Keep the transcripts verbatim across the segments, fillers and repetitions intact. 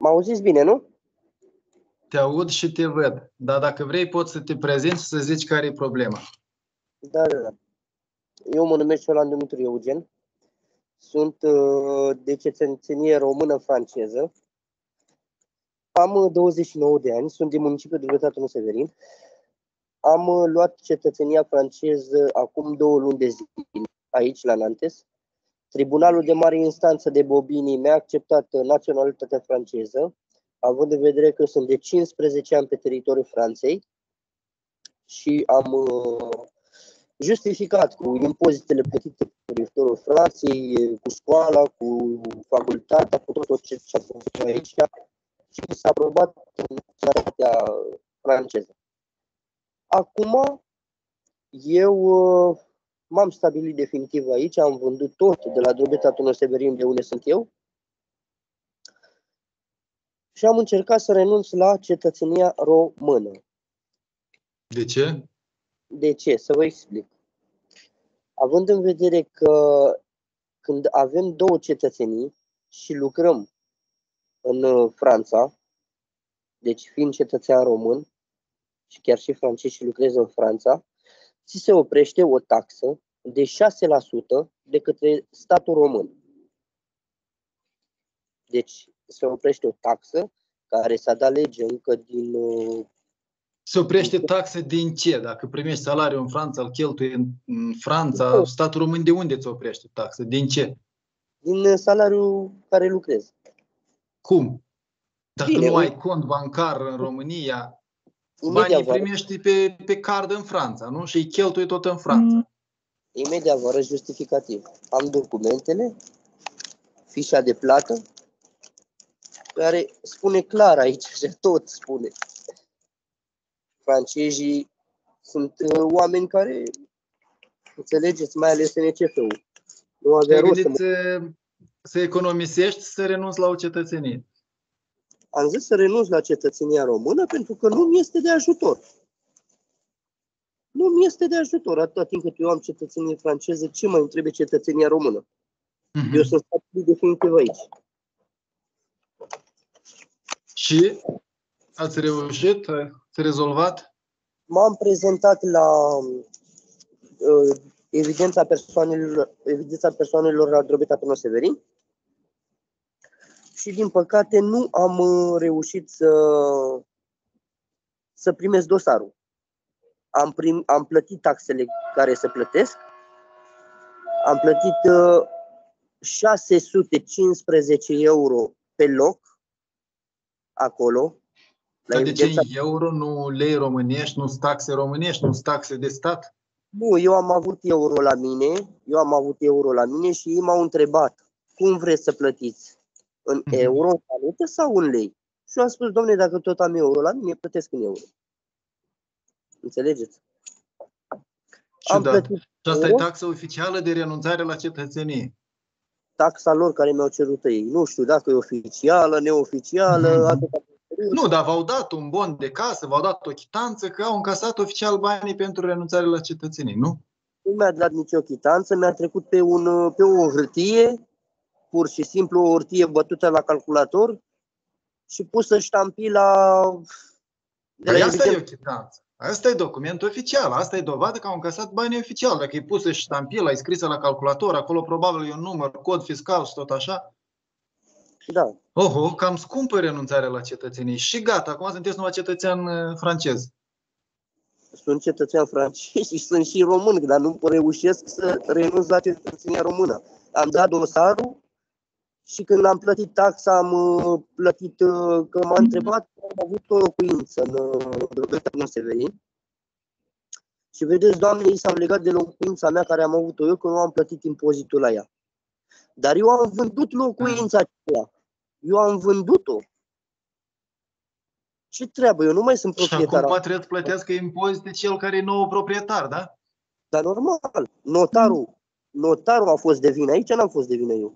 Mă auziți bine, nu? Te aud și te văd. Dar dacă vrei, poți să te prezinți și să zici care e problema. Da, da, da. Eu mă numesc Ciolan Dumitru Eugen. Sunt uh, de cetățenie română-franceză. Am uh, douăzeci și nouă de ani. Sunt din municipiul Drobeta Turnul Severin. Am uh, luat cetățenia franceză acum două luni de zile, aici, la Nantes. Tribunalul de mare instanță de Bobigny mi-a acceptat naționalitatea franceză, având în vedere că sunt de cincisprezece ani pe teritoriul Franței și am uh, justificat cu impozitele plătite pe teritoriul Franței, cu școala, cu facultatea, cu tot, tot ce s-a făcut aici și s-a aprobat naționalitatea franceză. Acum, eu uh, m-am stabilit definitiv aici, am vândut tot de la Drobeta Turnul Severin, de unde sunt eu, și am încercat să renunț la cetățenia română. De ce? De ce? Să vă explic. Având în vedere că când avem două cetățenii și lucrăm în Franța, deci fiind cetățean român și chiar și francez și lucrez în Franța, ți se oprește o taxă de șase la sută de către statul român. Deci se oprește o taxă care s-a dat lege încă din... Se oprește taxe din ce? Dacă primești salariul în Franța, îl cheltui în Franța, statul român de unde îți oprește taxe? Din ce? Din salariul care lucrezi. Cum? Dacă Bine, nu un... ai cont bancar în România, imediat banii primești pe, pe card în Franța, nu? Și îi cheltui tot în Franța. Imediat vă arăt justificativ. Am documentele, fișa de plată, care spune clar aici, tot spune. Francezii sunt uh, oameni care, înțelegeți, mai ales în E C F-ul. Nu avea rost să, să, să economisești, să renunți la o cetățenie. Am zis să renunț la cetățenia română pentru că nu mi este de ajutor. Nu mi este de ajutor. Atâta timp cât eu am cetățenie franceză, ce mai îmi trebuie cetățenia română? Uh-huh. Eu sunt stabilit definitiv aici. Și ați reușit? Ați rezolvat? M-am prezentat la uh, evidența persoanelor, evidența persoanelor la Drobeta Turnul Severin și, din păcate, nu am uh, reușit să, să primesc dosarul. Am, prim, am plătit taxele care se plătesc, am plătit uh, șase sute cincisprezece euro pe loc acolo. La Dar evidența... de ce euro, nu lei românești, nu taxe românești, nu taxe de stat? Nu, eu am avut euro la mine, eu am avut euro la mine și ei m-au întrebat cum vreți să plătiți, în uh-huh. euro, în valută sau în lei? Și eu am spus, domnule, dacă tot am euro la mine, plătesc în euro. Înțelegeți? Am plătit și asta euro. E taxa oficială de renunțare la cetățenie. Taxa lor care mi-au cerut ei. Nu știu dacă e oficială, neoficială, atâta. Nu, dar v-au dat un bon de casă, v-au dat o chitanță că au încasat oficial banii pentru renunțare la cetățenie, nu? Nu mi-a dat nicio chitanță, mi-a trecut pe, un, pe o hârtie, pur și simplu o hârtie bătută la calculator și pusă ștampila. Păi asta e o chitanță. Asta e document oficial, asta e dovadă că au încasat banii oficial. Dacă e pusă ștampila, e scrisă la calculator, acolo probabil e un număr, cod fiscal și tot așa. Da. Oho, cam scumpă renunțarea la cetățenie. Și gata, acum sunteți numai cetățean francez. Sunt cetățean francez și sunt și român, dar nu reușesc să renunț la cetățenia română. Am dat dosarul și când am plătit taxa, am plătit, că m-a întrebat, am avut o locuință în Drobeta Turnul Severin. Și vedeți, doamne, ei s-au legat de locuința mea care am avut-o eu, că nu am plătit impozitul la ea. Dar eu am vândut locuința aceea. Eu am vândut-o. Ce treabă? Eu nu mai sunt proprietar. Și acum poate trebuie să plătească impozite cel care e nou proprietar, da? Dar normal. Notarul, notarul a fost de vină. Aici n-am fost de vină eu.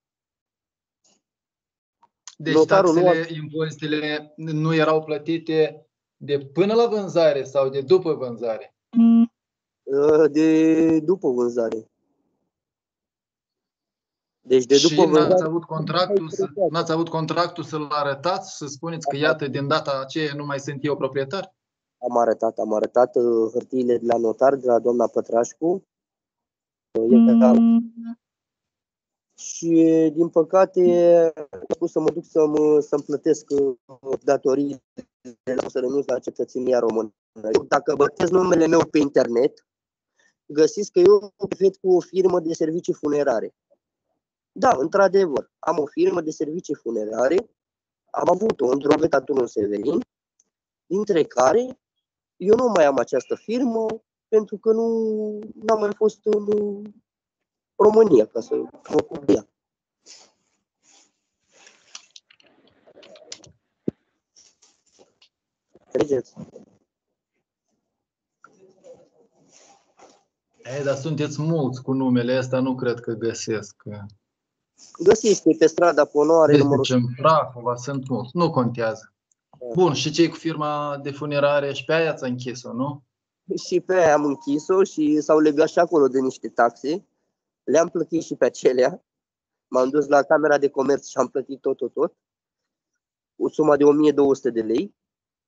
Deci notarul taxele, nu a... impozitele nu erau plătite de până la vânzare sau de după vânzare? De după vânzare. Deci de după și vânzare, n-ați avut contractul, să, n-ați avut contractul să-l arătați, să spuneți că iată, din data aceea nu mai sunt eu proprietar? am arătat, am arătat uh, hârtiile de la notar, de la doamna Pătrașcu. Mm. Și, din păcate, am spus să mă duc să-mi, să-mi plătesc datorii să renunț la cetățenia română. Dacă bătesc numele meu pe internet, găsiți că eu sunt cu o firmă de servicii funerare. Da, într-adevăr, am o firmă de servicii funerare, am avut-o în Drobeta Turnul Severin, dintre care eu nu mai am această firmă pentru că nu am mai fost în România ca să mă ocup de ea. Înțelegeți? Ei, dar sunteți mulți cu numele ăsta, nu cred că găsesc. Găsiți pe strada Ponoare, numărul... Deci în Prahova sunt mulți, nu contează. Bun, și cei cu firma de funerare și pe aia ați închis-o, nu? Și pe aia am închis-o și s-au legat și acolo de niște taxe. Le-am plătit și pe acelea. M-am dus la Camera de Comerț și am plătit tot, tot, tot. O sumă de o mie două sute de lei.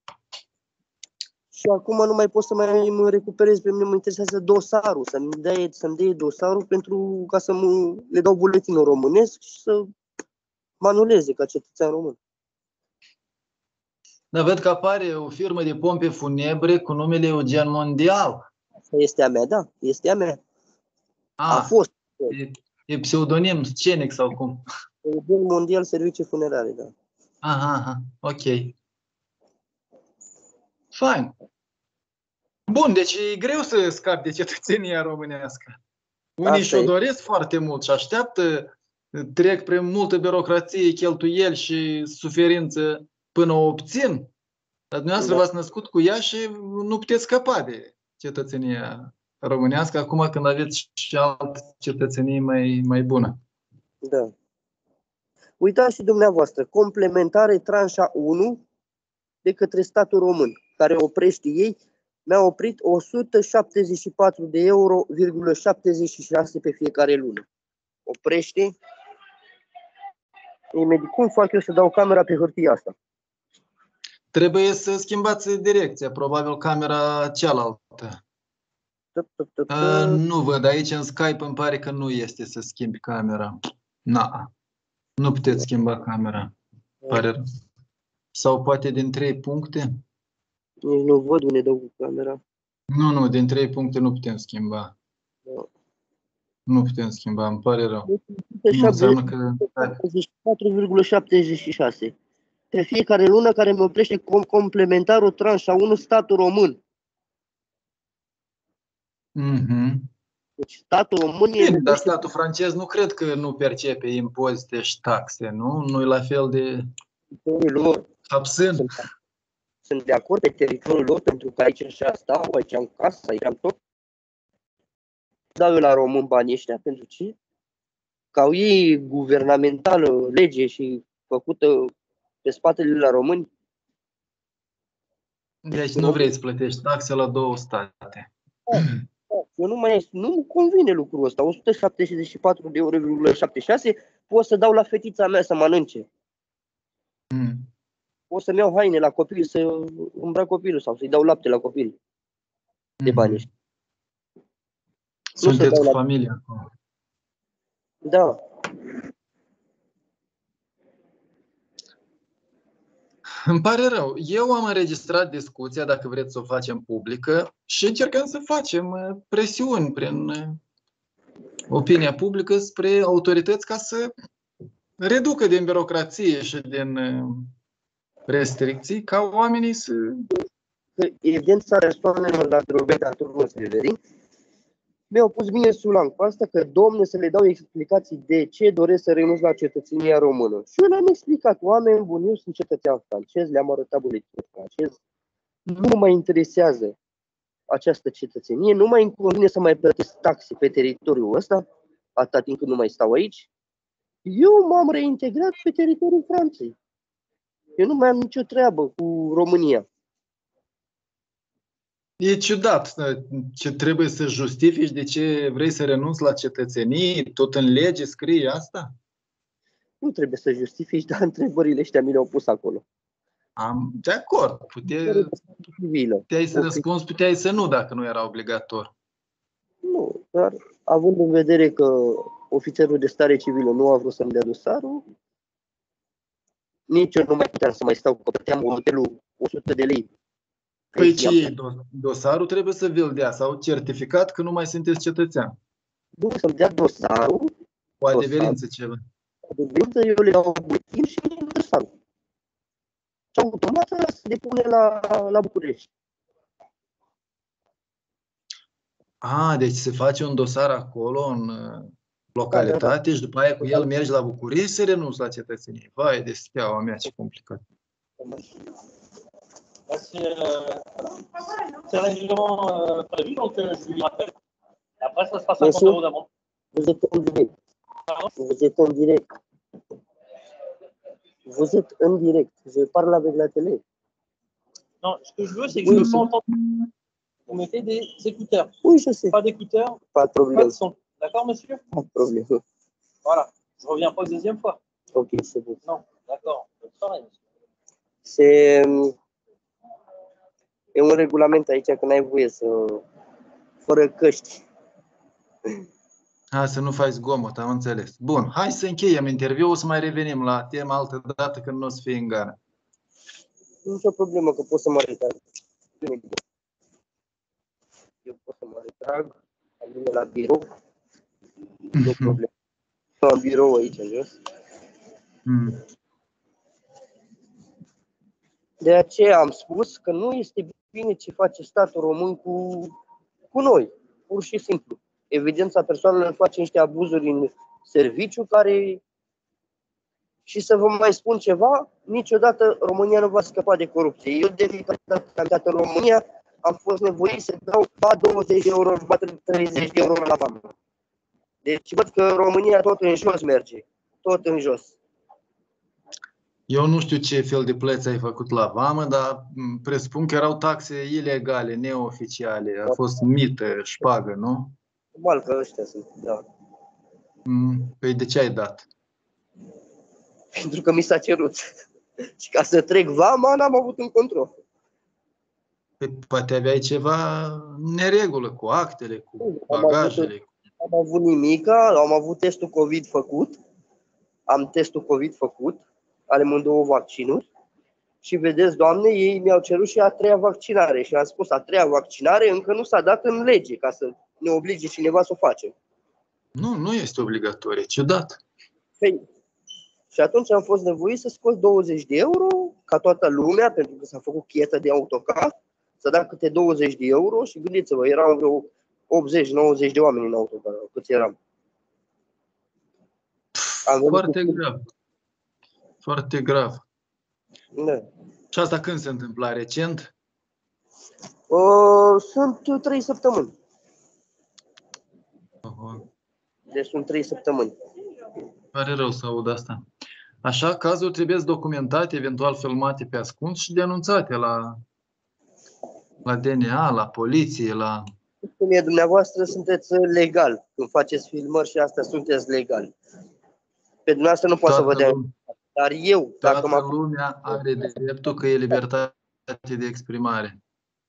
Și acum nu mai pot să mai mă recuperez. Pe mine mă interesează dosarul, să-mi dea, să-mi dea dosarul pentru ca să mă, le dau buletinul românesc și să mă anuleze ca cetățean român. Dar văd că apare o firmă de pompe funebre cu numele Eugen Mondial. Este a mea, da, este a mea. A, a fost. E, e pseudonim scenic sau cum? Eugen Mondial Servicii Funerare, da. Aha, aha, ok. Fain. Bun, deci e greu să scapi de cetățenia românească. Unii și-o doresc foarte mult și așteaptă, trec prin multă birocrație, cheltuieli și suferință până o obțin. Dar dumneavoastră da. V-ați născut cu ea și nu puteți scăpa de cetățenia românească acum când aveți și altă cetățenie mai, mai bună. Da. Uitați și dumneavoastră, complementare tranșa unu de către statul român, care oprește ei, mi-a oprit o sută șaptezeci și patru de euro, șaptezeci și șase pe fiecare lună. Oprește. Imediat, cum fac eu să dau camera pe hârtia asta? Trebuie să schimbați direcția, probabil camera cealaltă. A, nu văd, aici în Skype îmi pare că nu este să schimbi camera. Na, nu puteți schimba camera. Pare rău. Sau poate din trei puncte? Nici nu văd unde dau cu camera. Nu, nu, din trei puncte nu putem schimba. Da. Nu putem schimba, îmi pare rău. Nu înseamnă că... patru virgulă șaptezeci și șase. Pe fiecare lună care mă oprește complementarul tranșa unu statul român. Mm-hmm. Deci statul român e... Bine, dar statul francez nu cred că nu percepe impozite și taxe, nu? Nu e la fel de absent. Sunt, sunt de acord pe teritoriul lor, pentru că aici așa stau, aici am casă, aici am tot. Dau eu la român banii ăștia, pentru ce? Că au ei guvernamentală, lege și făcută pe spatele la români. Deci nu vrei să plătești taxe la două state. Eu nu mai nu convine lucrul ăsta. o sută șaptezeci și patru de euro, șaptezeci și șase pot să dau la fetița mea să mănânce. Mm. Pot să-mi iau haine la copil, să îmbrac copilul sau să-i dau lapte la copil. De bani ăștia. Sunteți cu la... familia. Da. Îmi pare rău. Eu am înregistrat discuția, dacă vreți să o facem publică, și încercăm să facem presiuni prin opinia publică spre autorități ca să reducă din birocrație și din restricții, ca oamenii să... Evidența persoanelor la Drobeta Turnul Severin mi-au pus mie sulang cu asta că, domne, să le dau explicații de ce doresc să renunț la cetățenia română. Și eu le-am explicat, oameni buni, eu sunt cetățean francez, le-am arătat buletinul francez, nu mă interesează această cetățenie, nu mai îmi convine să mai plătesc taxe pe teritoriul ăsta, atâta timp cât nu mai stau aici. Eu m-am reintegrat pe teritoriul Franței. Eu nu mai am nicio treabă cu România. E ciudat ce trebuie să justifici de ce vrei să renunți la cetățenie, tot în lege scrie asta? Nu trebuie să justifici, dar întrebările ăștia mi le-au pus acolo. Am de acord. Puteai, puteai să răspunzi, puteai să nu, dacă nu era obligatoriu. Nu, dar având în vedere că ofițerul de stare civilă nu a vrut să-mi dea dosarul, nici eu nu mai puteam să mai stau, că plăteam hotelul o sută de lei. Păi ce, dosarul trebuie să vi-l dea sau certificat că nu mai sunteți cetățean? Nu, să-mi dea dosarul. O adeverință ceva. Adeverință, eu le iau buletin și le iau dosarul. Și automat ăla se depune la, la București. A, deci se face un dosar acolo, în localitate, da, da, da. Și după aia cu el mergi la București și se renunți la cetățenie. Vai de steaua mea, ce complicat. C'est un règlement prévu, donc je lui rappelle. Après, ça se passe à cinquante euros d'amende. Vous êtes en direct. Vous êtes en direct. Vous êtes en direct. Je parle avec la télé. Non, ce que je veux, c'est que oui, je m'entends. Vous mettez des écouteurs. Oui, je sais. Pas d'écouteurs. Pas de problème. Pas de son. D'accord, monsieur? Pas de problème. Voilà. Je reviens pas une deuxième fois. Ok, c'est bon. Non, d'accord. Bonne soirée, monsieur. C'est... E un regulament aici că n-ai voie să... fără căști. A, să nu faci zgomot, am înțeles. Bun, hai să încheiem interviul, o să mai revenim la tema altă dată când nu o să fie în gara. Nu e o problemă, că pot să mă retrag. Eu pot să mă retrag, am venit la birou. Nu e problemă. Am birou aici, jos. Mm. De aceea am spus că nu este bine ce face statul român cu, cu noi, pur și simplu. Evidența persoanelor face niște abuzuri în serviciu care, și să vă mai spun ceva, niciodată România nu va scăpa de corupție. Eu de fiecare dată am dat în România, am fost nevoit să dau ba douăzeci de euro, ba treizeci de euro la vamă. Deci văd că România tot în jos merge, tot în jos. Eu nu știu ce fel de plăți ai făcut la vamă, dar presupun că erau taxe ilegale, neoficiale. A fost mită, șpagă, nu? Normal că ăștia sunt, da. Păi de ce ai dat? Pentru că mi s-a cerut. Și ca să trec vama, n-am avut un control. Păi poate aveai ceva neregulă cu actele, cu bagajele. Am avut, am avut nimica, am avut testul COVID făcut. Am testul COVID făcut. Ale mândouă vaccinuri și vedeți, Doamne, ei mi-au cerut și a treia vaccinare și am spus, a treia vaccinare încă nu s-a dat în lege ca să ne oblige cineva să o facem. Nu, nu este obligatorie, ciudat. Păi, și atunci am fost nevoit să scot douăzeci de euro ca toată lumea, pentru că s-a făcut chetă de autocar, să dea câte douăzeci de euro și gândiți-vă, erau vreo optzeci nouăzeci de oameni în autocar, câți eram. Am Foarte cu... grav. Foarte grav. Da. Și asta când se întâmplă? Recent? Uh, sunt trei săptămâni. Uh-huh. Deci sunt trei săptămâni. Pare rău să aud asta. Așa, cazuri trebuie documentate, eventual filmate pe ascuns și denunțate la, la D N A, la poliție, la... Cum e, dumneavoastră sunteți legal. Când faceți filmări și astea, sunteți legal. Pe dumneavoastră nu poate să vă dea... Dar eu, dacă toată lumea are dreptul că e libertate de exprimare.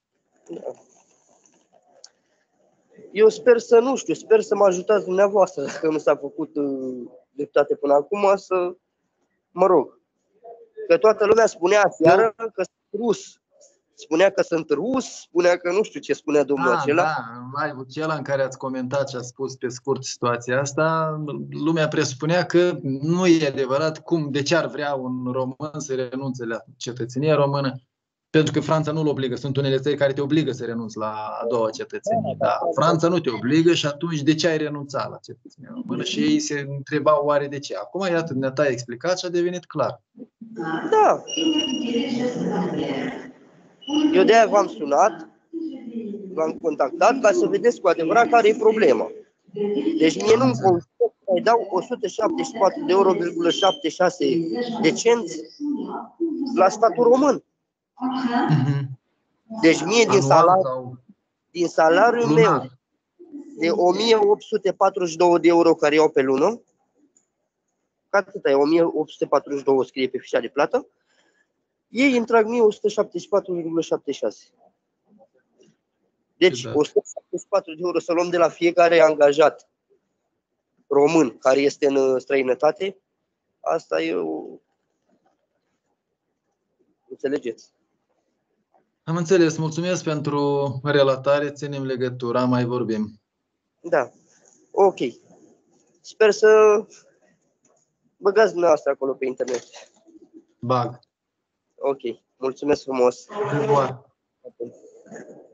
Eu sper să nu știu, sper să mă ajutați dumneavoastră, dacă nu s-a făcut uh, dreptate până acum, să mă rog. Că toată lumea spunea aseară că sunt rus. Spunea că sunt rus, spunea că nu știu ce spunea domnul ah, acela. Da, în live-ul acela în care ați comentat și ați spus pe scurt situația asta, lumea presupunea că nu e adevărat cum, de ce ar vrea un român să renunțe la cetățenia română, pentru că Franța nu-l obligă. Sunt unele țări care te obligă să renunți la a doua cetățenie. Dar Franța nu te obligă și atunci de ce ai renunțat la cetățenia română? Și ei se întrebau oare de ce. Acum, iată, ne-a explicat și a devenit clar. Da. Eu de-aia v-am sunat, v-am contactat ca să vedeți cu adevărat care e problema. Deci mie nu-mi convine să mai dau o sută șaptezeci și patru de euro, șaptezeci și șase de cenți la statul român. Mm-hmm. Deci mie din, Anual salari, sau din salariul lunar? meu de o mie opt sute patruzeci și doi de euro care iau pe lună, atâta e, o mie opt sute patruzeci și doi scrie pe fișa de plată, ei îmi trag mie o sută șaptezeci și patru virgulă șaptezeci și șase. Deci o sută șaptezeci și patru de euro să luăm de la fiecare angajat român care este în străinătate, asta e o... Înțelegeți? Am înțeles. Mulțumesc pentru relatare. Ținem legătura, mai vorbim. Da. Ok. Sper să băgați dumneavoastră acolo pe internet. Bag. Ok. Mulțumesc frumos. Revoir.